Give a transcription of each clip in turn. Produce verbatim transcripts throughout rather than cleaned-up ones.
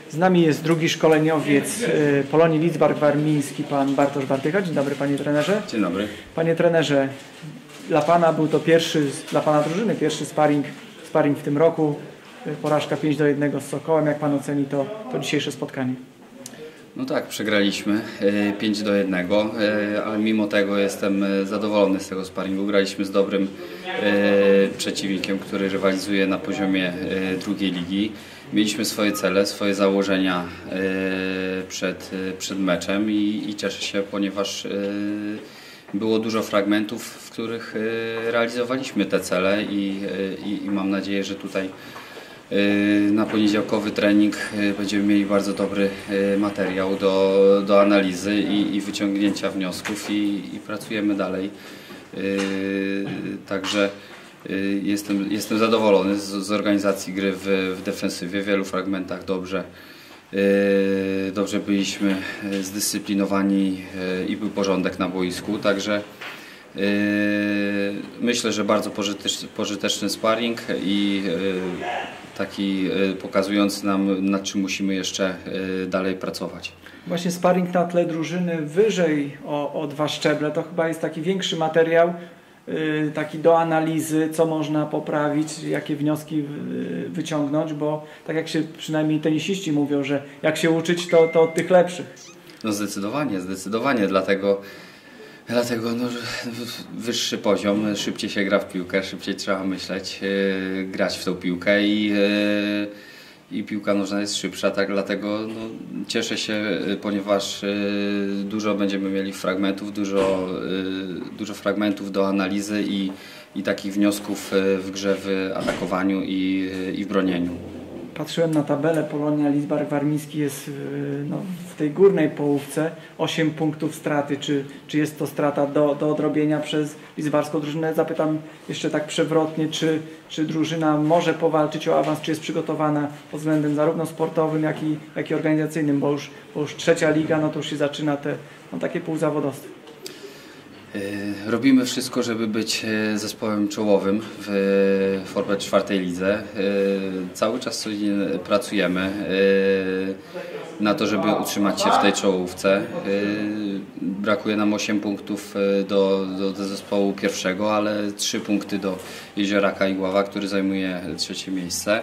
Z nami jest drugi szkoleniowiec Polonii Lidzbark-Warmiński, pan Bartosz Bartycha. Dzień dobry, panie trenerze. Dzień dobry. Panie trenerze, dla pana był to pierwszy, dla pana drużyny, pierwszy sparring, sparring w tym roku. Porażka pięć do jednego z Sokołem. Jak pan oceni to, to dzisiejsze spotkanie? No tak, przegraliśmy pięć do jednego, ale mimo tego jestem zadowolony z tego sparingu. Graliśmy z dobrym przeciwnikiem, który rywalizuje na poziomie drugiej ligi. Mieliśmy swoje cele, swoje założenia przed, przed meczem i, i cieszę się, ponieważ było dużo fragmentów, w których realizowaliśmy te cele i, i, i mam nadzieję, że tutaj na poniedziałkowy trening będziemy mieli bardzo dobry materiał do, do analizy i, i wyciągnięcia wniosków i, i pracujemy dalej. Także jestem, jestem zadowolony z, z organizacji gry w, w defensywie, w wielu fragmentach dobrze, dobrze byliśmy zdyscyplinowani i był porządek na boisku. Także myślę, że bardzo pożyteczny, pożyteczny sparring i taki pokazujący nam, nad czym musimy jeszcze dalej pracować. Właśnie sparring na tle drużyny wyżej o, o dwa szczeble to chyba jest taki większy materiał, taki do analizy, co można poprawić, jakie wnioski wyciągnąć, bo tak jak się przynajmniej tenisiści mówią, że jak się uczyć, to, to od tych lepszych. No zdecydowanie, zdecydowanie, dlatego Dlatego no, wyższy poziom, szybciej się gra w piłkę, szybciej trzeba myśleć, yy, grać w tą piłkę i, yy, i piłka nożna jest szybsza, tak dlatego no, cieszę się, yy, ponieważ yy, dużo będziemy mieli fragmentów, dużo, yy, dużo fragmentów do analizy i, i takich wniosków yy, w grze, w atakowaniu i, yy, i w bronieniu. Patrzyłem na tabelę, Polonia Lidzbark-Warmiński jest no, w tej górnej połówce, osiem punktów straty. Czy, czy jest to strata do, do odrobienia przez lidzbarską drużynę? Zapytam jeszcze tak przewrotnie, czy, czy drużyna może powalczyć o awans, czy jest przygotowana pod względem zarówno sportowym, jak i, jak i organizacyjnym, bo już, bo już trzecia liga, no to już się zaczyna te no, takie półzawodowstwo. Robimy wszystko, żeby być zespołem czołowym w Forbet czwartej lidze. Cały czas pracujemy na to, żeby utrzymać się w tej czołówce. Brakuje nam osiem punktów do, do, do zespołu pierwszego, ale trzy punkty do Jezioraka i Ława, który zajmuje trzecie miejsce.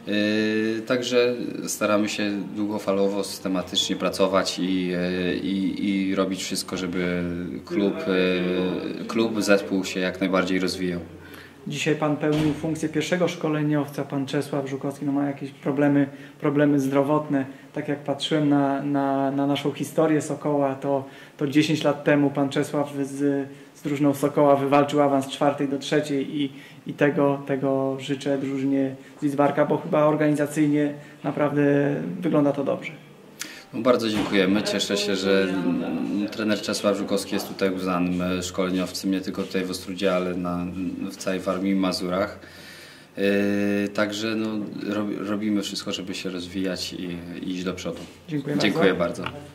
Także staramy się długofalowo, systematycznie pracować i, i, i robić wszystko, żeby klub, klub, zespół się jak najbardziej rozwijał. Dzisiaj pan pełnił funkcję pierwszego szkoleniowca, pan Czesław Żukowski, no ma jakieś problemy, problemy zdrowotne. Tak jak patrzyłem na, na, na naszą historię Sokoła, to, to dziesięć lat temu pan Czesław z, z drużyną Sokoła wywalczył awans z czwartej do trzeciej i, i tego, tego życzę drużynie z Lidzbarka, bo chyba organizacyjnie naprawdę wygląda to dobrze. No bardzo dziękujemy. Cieszę się, że trener Czesław Żukowski jest tutaj uznanym szkoleniowcem, nie tylko tutaj w Ostródzie, ale na, w całej Warmii i Mazurach. Yy, także no, rob, robimy wszystko, żeby się rozwijać i, i iść do przodu. Dziękuję Dziękuję bardzo. bardzo.